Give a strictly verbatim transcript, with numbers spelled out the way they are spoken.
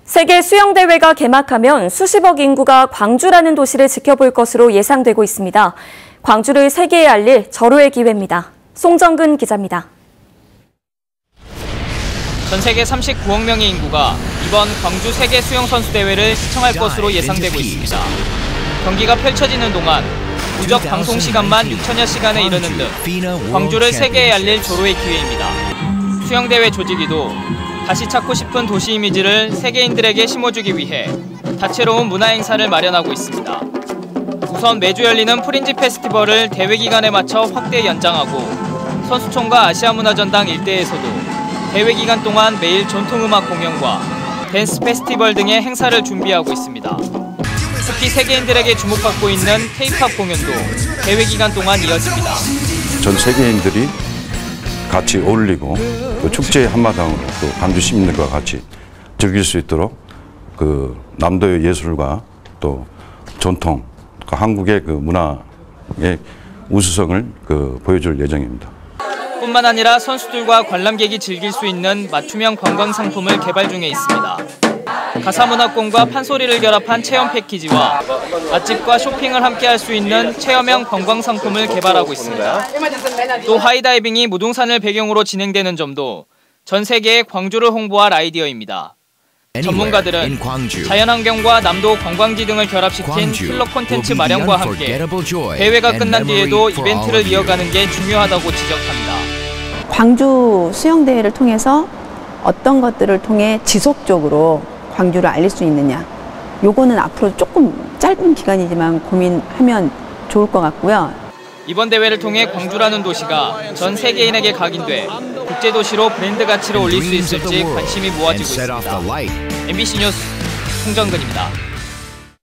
세계 수영대회가 개막하면 수십억 인구가 광주라는 도시를 지켜볼 것으로 예상되고 있습니다. 광주를 세계에 알릴 절호의 기회입니다. 송정근 기자입니다. 전 세계 삼십구억 명의 인구가 이번 광주 세계 수영선수대회를 시청할 것으로 예상되고 있습니다. 경기가 펼쳐지는 동안 누적 방송 시간만 육천여 시간에 이르는 등 광주를 세계에 알릴 절호의 기회입니다. 수영대회 조직위도 다시 찾고 싶은 도시 이미지를 세계인들에게 심어주기 위해 다채로운 문화행사를 마련하고 있습니다. 우선 매주 열리는 프린지 페스티벌을 대회 기간에 맞춰 확대 연장하고 선수촌과 아시아문화전당 일대에서도 대회 기간 동안 매일 전통음악 공연과 댄스 페스티벌 등의 행사를 준비하고 있습니다. 특히 세계인들에게 주목받고 있는 K-팝 공연도 대회 기간 동안 이어집니다. 전 세계인들이 같이 어울리고 또 축제의 한마당으로 또 광주 시민들과 같이 즐길 수 있도록 그 남도의 예술과 또 전통, 그 한국의 그 문화의 우수성을 그 보여줄 예정입니다. 뿐만 아니라 선수들과 관람객이 즐길 수 있는 맞춤형 관광 상품을 개발 중에 있습니다. 가사문화권과 판소리를 결합한 체험 패키지와 맛집과 쇼핑을 함께 할 수 있는 체험형 관광 상품을 개발하고 있습니다. 또 하이다이빙이 무등산을 배경으로 진행되는 점도 전 세계에 광주를 홍보할 아이디어입니다. 전문가들은 자연환경과 남도 관광지 등을 결합시킨 킬러 콘텐츠 마련과 함께 대회가 끝난 뒤에도 이벤트를 이어가는 게 중요하다고 지적합니다. 광주 수영대회를 통해서 어떤 것들을 통해 지속적으로 광주를 알릴 수 있느냐, 요거는 앞으로 조금 짧은 기간이지만 고민하면 좋을 것 같고요. 이번 대회를 통해 광주라는 도시가 전 세계인에게 각인돼 국제도시로 브랜드 가치를 올릴 수 있을지 관심이 모아지고 있습니다. 엠비씨 뉴스 송정근입니다.